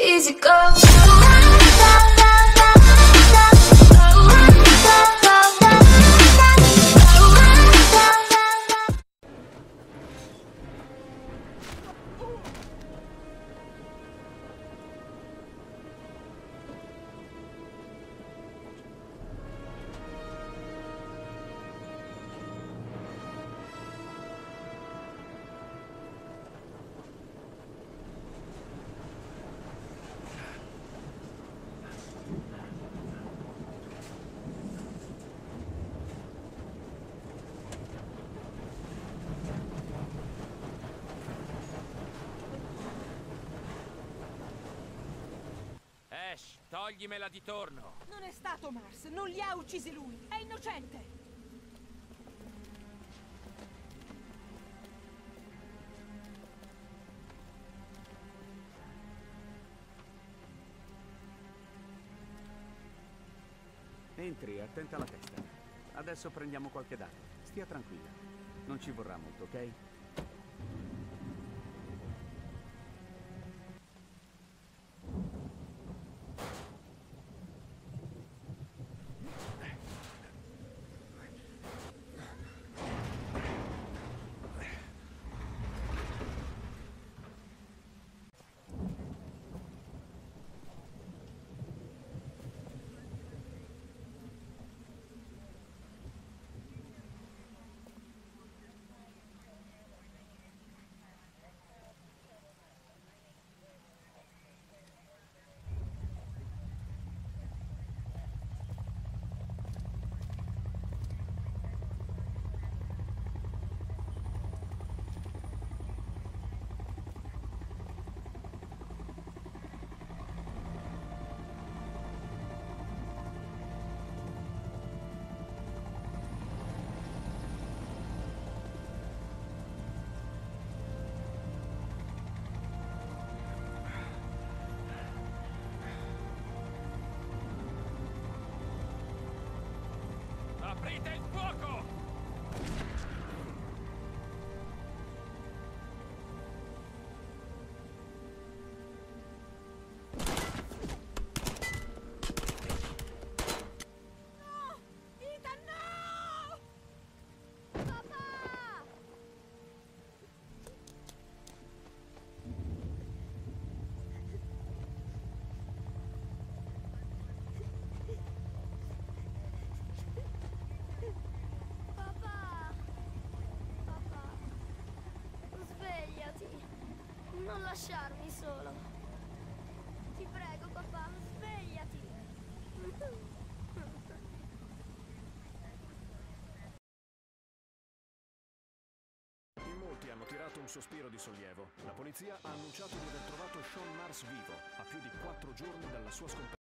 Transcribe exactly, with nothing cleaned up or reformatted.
easy go. Ash, toglimela di torno. Non è stato Mars, non li ha uccisi lui, è innocente. Entri, attenta alla testa. Adesso prendiamo qualche dato. Stia tranquilla. Non ci vorrà molto, ok? Aprite il fuoco! No! Ethan, no! Papà! Papà! Papà! Svegliati! Non lasciarmi solo! Ti prego, papà, svegliati! In molti hanno tirato un sospiro di sollievo. La polizia ha annunciato di aver trovato Sean Mars vivo, a più di quattro giorni dalla sua scomparsa.